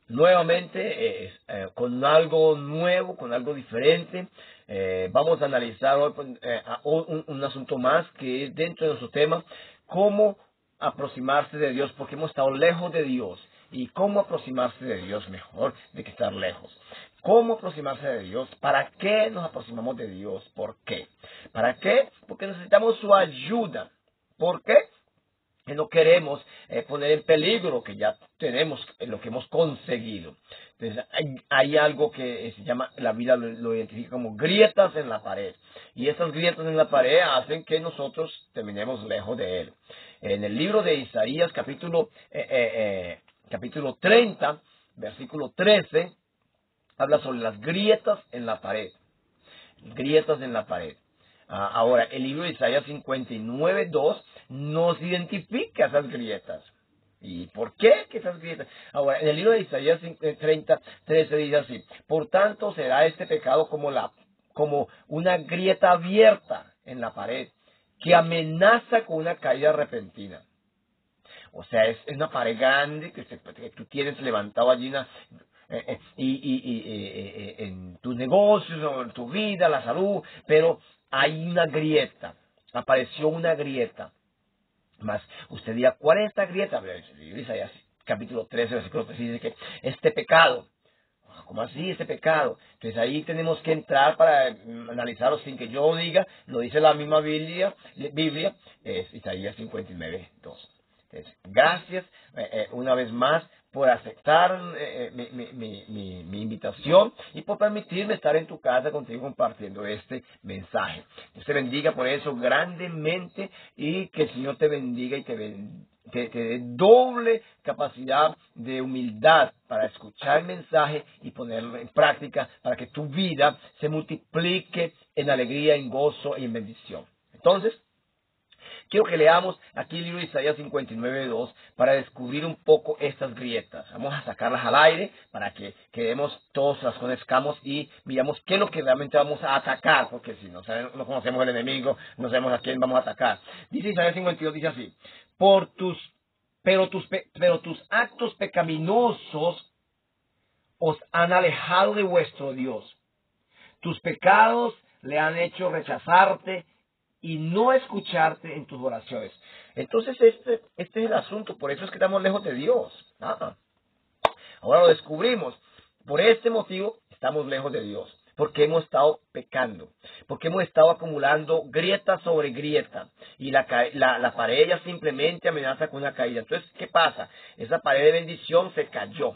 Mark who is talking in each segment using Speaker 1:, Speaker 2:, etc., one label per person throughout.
Speaker 1: nuevamente con algo nuevo, con algo diferente. Vamos a analizar hoy un asunto más que es dentro de nuestro tema, cómo aproximarse de Dios, porque hemos estado lejos de Dios. Y cómo aproximarse de Dios mejor de que estar lejos. ¿Cómo aproximarse de Dios? ¿Para qué nos aproximamos de Dios? ¿Por qué? ¿Para qué? Porque necesitamos su ayuda. ¿Por qué? Que no queremos poner en peligro lo que ya tenemos, lo que hemos conseguido. Entonces, hay algo que se llama, la Biblia lo identifica como grietas en la pared. Y esas grietas en la pared hacen que nosotros terminemos lejos de Él. En el libro de Isaías, capítulo 30, versículo 13, habla sobre las grietas en la pared. Grietas en la pared. Ahora, el libro de Isaías 59:2 nos identifica esas grietas. ¿Y por qué que esas grietas? Ahora, en el libro de Isaías 30:13 dice así: por tanto será este pecado como una grieta abierta en la pared que amenaza con una caída repentina. O sea, es una pared grande que tú tienes levantado allí en tus negocios, o en tu vida, la salud, pero hay una grieta, apareció una grieta. Más, usted dirá, ¿cuál es esta grieta? Isaías capítulo 13, versículo 3 dice que este pecado, ¿cómo así este pecado? Entonces ahí tenemos que entrar para analizarlo sin que yo diga, lo dice la misma Biblia es Isaías 59:2. Entonces, gracias una vez más por aceptar mi invitación y por permitirme estar en tu casa contigo compartiendo este mensaje. Dios te bendiga por eso grandemente y que el Señor te bendiga y te dé doble capacidad de humildad para escuchar el mensaje y ponerlo en práctica para que tu vida se multiplique en alegría, en gozo y en bendición. Entonces, quiero que leamos aquí el libro de Isaías 59:2 para descubrir un poco estas grietas. Vamos a sacarlas al aire para que quedemos todos, las conozcamos y miramos qué es lo que realmente vamos a atacar, porque si no conocemos el enemigo, no sabemos a quién vamos a atacar. Dice Isaías 52, dice así: pero tus actos pecaminosos os han alejado de vuestro Dios. Tus pecados le han hecho rechazarte y no escucharte en tus oraciones. Entonces este es el asunto, por eso es que estamos lejos de Dios. Ahora lo descubrimos. Por este motivo estamos lejos de Dios, porque hemos estado pecando, porque hemos estado acumulando grieta sobre grieta, y la pared ya simplemente amenaza con una caída. Entonces, ¿qué pasa? Esa pared de bendición se cayó,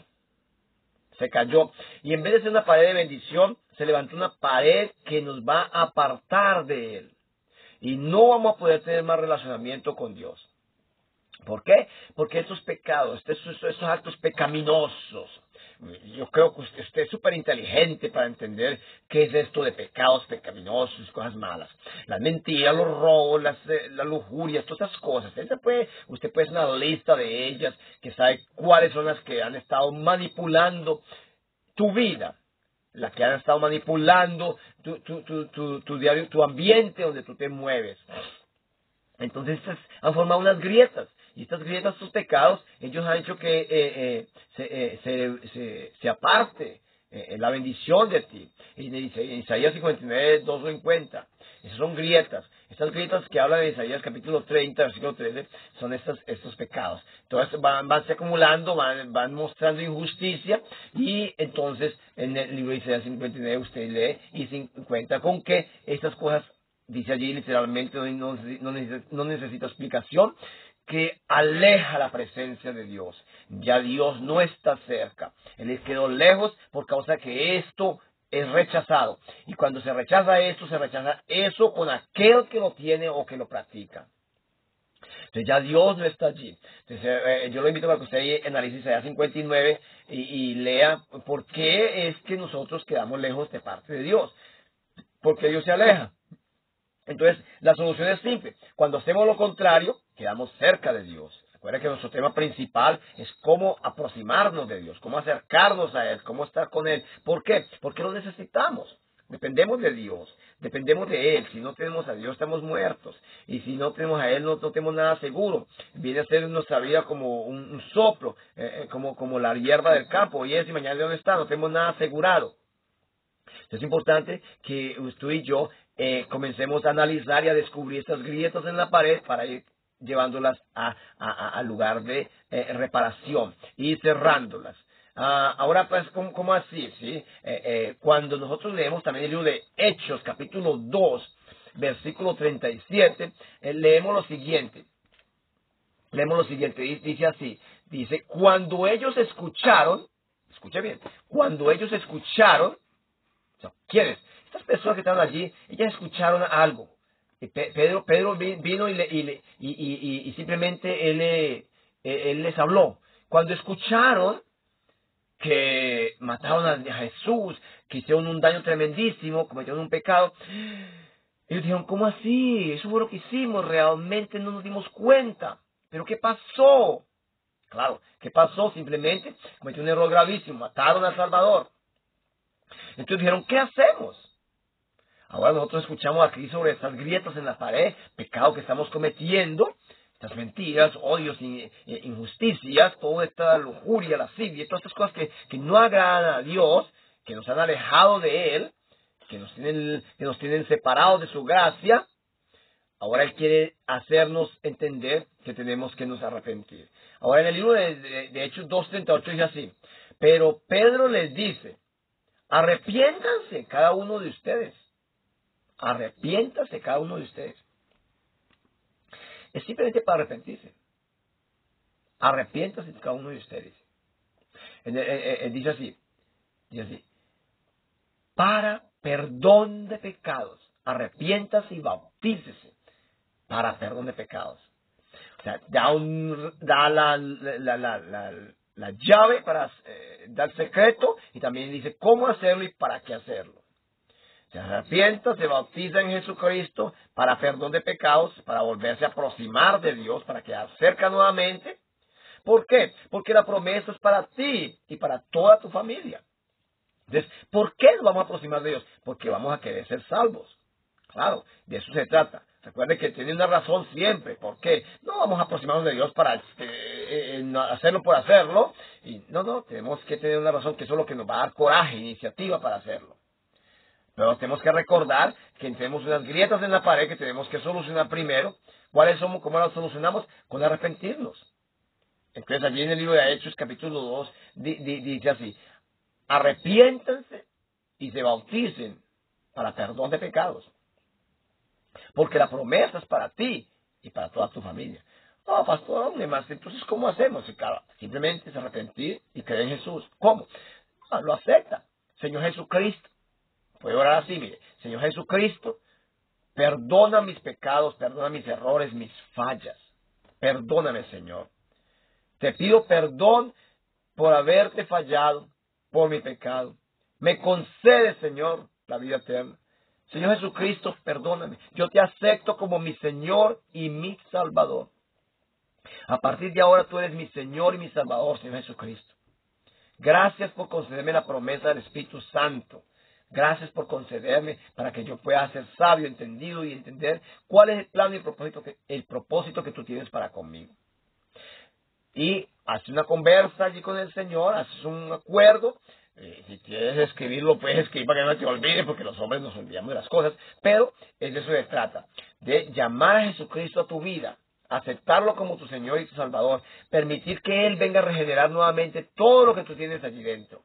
Speaker 1: y en vez de ser una pared de bendición, se levantó una pared que nos va a apartar de Él. Y no vamos a poder tener más relacionamiento con Dios. ¿Por qué? Porque estos pecados, estos actos pecaminosos, yo creo que usted es súper inteligente para entender qué es esto de pecados pecaminosos, cosas malas. Las mentiras, los robos, las lujurias, todas esas cosas. Usted puede hacer una lista de ellas, que sabe cuáles son las que han estado manipulando tu vida, las que han estado manipulando tu diario, tu ambiente donde tú te mueves. Entonces han formado unas grietas, y estas grietas, estos pecados, ellos han hecho que se aparte la bendición de ti. Y dice Isaías 59:2 lo encuentra. Esas son grietas. Estas grietas que hablan de Isaías capítulo 30, versículo 13, son estos pecados. Entonces van se acumulando, van mostrando injusticia, y entonces en el libro de Isaías 59 usted lee y se encuentra con que estas cosas, dice allí literalmente, no necesita explicación, que aleja la presencia de Dios. Ya Dios no está cerca. Él quedó lejos por causa de que esto es rechazado. Y cuando se rechaza esto, se rechaza eso con aquel que lo tiene o que lo practica. Entonces ya Dios no está allí. Entonces yo lo invito para que usted analice Isaías 59 y lea por qué es que nosotros quedamos lejos de parte de Dios. ¿Por qué Dios se aleja? Entonces, la solución es simple. Cuando hacemos lo contrario, quedamos cerca de Dios. Recuerda que nuestro tema principal es cómo aproximarnos de Dios, cómo acercarnos a Él, cómo estar con Él. ¿Por qué? Porque lo necesitamos. Dependemos de Dios, dependemos de Él. Si no tenemos a Dios, estamos muertos. Y si no tenemos a Él, no tenemos nada seguro. Viene a ser nuestra vida como un soplo, como la hierba del campo. Hoy es y mañana de dónde está, no tenemos nada asegurado. Es importante que tú y yo comencemos a analizar y a descubrir estas grietas en la pared para ir llevándolas al lugar de reparación y cerrándolas. Ahora, pues, ¿cómo así? ¿Sí? Cuando nosotros leemos también el libro de Hechos, capítulo 2, versículo 37, leemos lo siguiente. Dice así, dice, cuando ellos escucharon, escuche bien, cuando ellos escucharon, ¿quiénes? Estas personas que estaban allí, ellas escucharon algo. Y Pedro vino y simplemente él les habló. Cuando escucharon que mataron a Jesús, que hicieron un daño tremendísimo, cometieron un pecado, ellos dijeron, ¿cómo así? Eso fue lo que hicimos, realmente no nos dimos cuenta. ¿Pero qué pasó? Claro, ¿qué pasó? Simplemente cometió un error gravísimo, mataron al Salvador. Entonces dijeron, ¿qué hacemos? Ahora nosotros escuchamos aquí sobre estas grietas en la pared, pecado que estamos cometiendo, estas mentiras, odios, injusticias, toda esta lujuria, lascivia, todas estas cosas que no agradan a Dios, que nos han alejado de Él, que nos tienen separados de su gracia. Ahora Él quiere hacernos entender que tenemos que nos arrepentir. Ahora en el libro de Hechos 2:38 dice así, pero Pedro les dice, arrepiéntanse cada uno de ustedes. Arrepiéntase cada uno de ustedes. Es simplemente para arrepentirse. Arrepiéntase cada uno de ustedes. Dice así, para perdón de pecados. Arrepiéntase y bautícese para perdón de pecados. O sea, da la llave para dar secreto y también dice cómo hacerlo y para qué hacerlo. Se arrepienta, se bautiza en Jesucristo para perdón de pecados, para volverse a aproximar de Dios, para quedar cerca nuevamente. ¿Por qué? Porque la promesa es para ti y para toda tu familia. Entonces, ¿por qué nos vamos a aproximar de Dios? Porque vamos a querer ser salvos. Claro, de eso se trata. Recuerde que tiene una razón siempre. ¿Por qué? No vamos a aproximarnos de Dios para hacerlo por hacerlo. Y no, tenemos que tener una razón que eso es lo que nos va a dar coraje, iniciativa para hacerlo. Pero tenemos que recordar que tenemos unas grietas en la pared que tenemos que solucionar primero. ¿Cuáles somos? ¿Cómo las solucionamos? Con arrepentirnos. Entonces allí en el libro de Hechos, capítulo 2, dice así, arrepiéntanse y se bauticen para perdón de pecados. Porque la promesa es para ti y para toda tu familia. No, pastor, ¿dónde más? Entonces, ¿cómo hacemos? Y claro, simplemente es arrepentir y creer en Jesús. ¿Cómo? Lo acepta. Señor Jesucristo. Puede orar así, mire. Señor Jesucristo, perdona mis pecados, perdona mis errores, mis fallas. Perdóname, Señor. Te pido perdón por haberte fallado, por mi pecado. Me concede, Señor, la vida eterna. Señor Jesucristo, perdóname. Yo te acepto como mi Señor y mi Salvador. A partir de ahora tú eres mi Señor y mi Salvador, Señor Jesucristo. Gracias por concederme la promesa del Espíritu Santo. Gracias por concederme para que yo pueda ser sabio, entendido y entender cuál es el plan y el propósito que tú tienes para conmigo. Y haces una conversa allí con el Señor, haces un acuerdo. Si quieres escribirlo, puedes escribir para que no te olvides, porque los hombres nos olvidamos de las cosas. Pero de eso se trata, de llamar a Jesucristo a tu vida, aceptarlo como tu Señor y tu Salvador, permitir que Él venga a regenerar nuevamente todo lo que tú tienes allí dentro.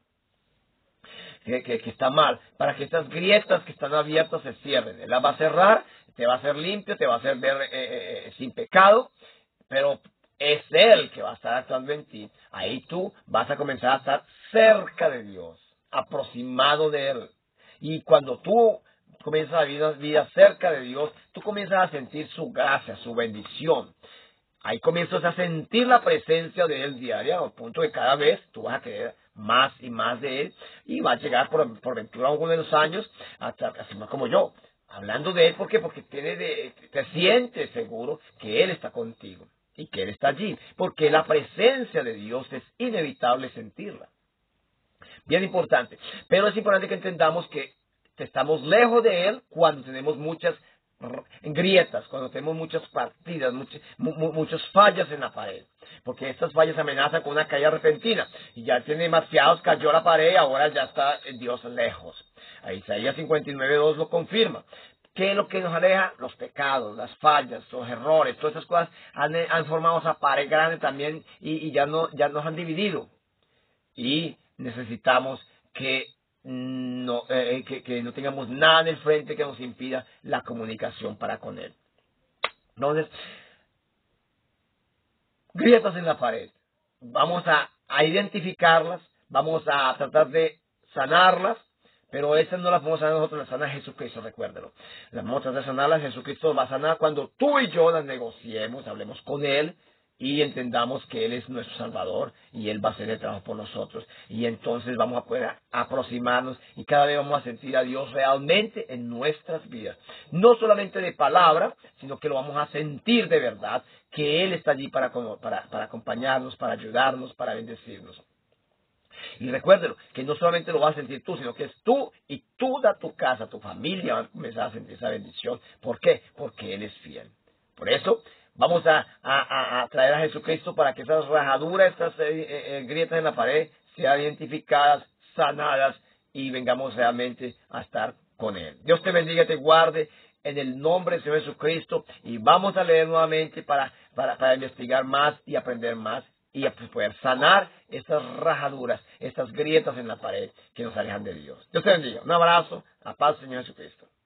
Speaker 1: Que está mal, para que estas grietas que están abiertas se cierren. Él las va a cerrar, te va a hacer limpio, te va a hacer ver sin pecado, pero es Él que va a estar actuando en ti. Ahí tú vas a comenzar a estar cerca de Dios, aproximado de Él. Y cuando tú comienzas a vivir vida cerca de Dios, tú comienzas a sentir su gracia, su bendición. Ahí comienzas a sentir la presencia de Él diaria, al punto de que cada vez tú vas a querer más y más de Él, y va a llegar por ventura algunos años, hasta así más como yo, hablando de Él. ¿Por qué? Porque te sientes seguro que Él está contigo y que Él está allí, porque la presencia de Dios es inevitable sentirla. Bien importante, pero es importante que entendamos que estamos lejos de Él cuando tenemos muchas grietas, cuando tenemos muchas partidas, muchas fallas en la pared, porque estas fallas amenazan con una caída repentina, y ya tiene demasiados, cayó la pared, ahora ya está Dios lejos. A Isaías 59:2 lo confirma. ¿Qué es lo que nos aleja? Los pecados, las fallas, los errores, todas esas cosas han formado esa pared grande también y ya nos han dividido. Y necesitamos que no tengamos nada en el frente que nos impida la comunicación para con Él. Entonces, grietas en la pared. Vamos a identificarlas, vamos a tratar de sanarlas, pero esas no las vamos a sanar nosotros, las sana Jesucristo, recuérdelo. Las vamos a tratar de sanarlas, Jesucristo va a sanar cuando tú y yo las negociemos, hablemos con Él y entendamos que Él es nuestro Salvador y Él va a hacer el trabajo por nosotros. Y entonces vamos a poder aproximarnos y cada vez vamos a sentir a Dios realmente en nuestras vidas. No solamente de palabra, sino que lo vamos a sentir de verdad, que Él está allí para acompañarnos, para ayudarnos, para bendecirnos. Y recuérdelo, que no solamente lo vas a sentir tú, sino que es tú y toda tu casa, tu familia van a comenzar a sentir esa bendición. ¿Por qué? Porque Él es fiel. Por eso vamos a traer a Jesucristo para que esas rajaduras, estas grietas en la pared sean identificadas, sanadas y vengamos realmente a estar con Él. Dios te bendiga, te guarde en el nombre del Señor Jesucristo y vamos a leer nuevamente para investigar más y aprender más y poder sanar estas rajaduras, estas grietas en la pared que nos alejan de Dios. Dios te bendiga. Un abrazo. A paz, Señor Jesucristo.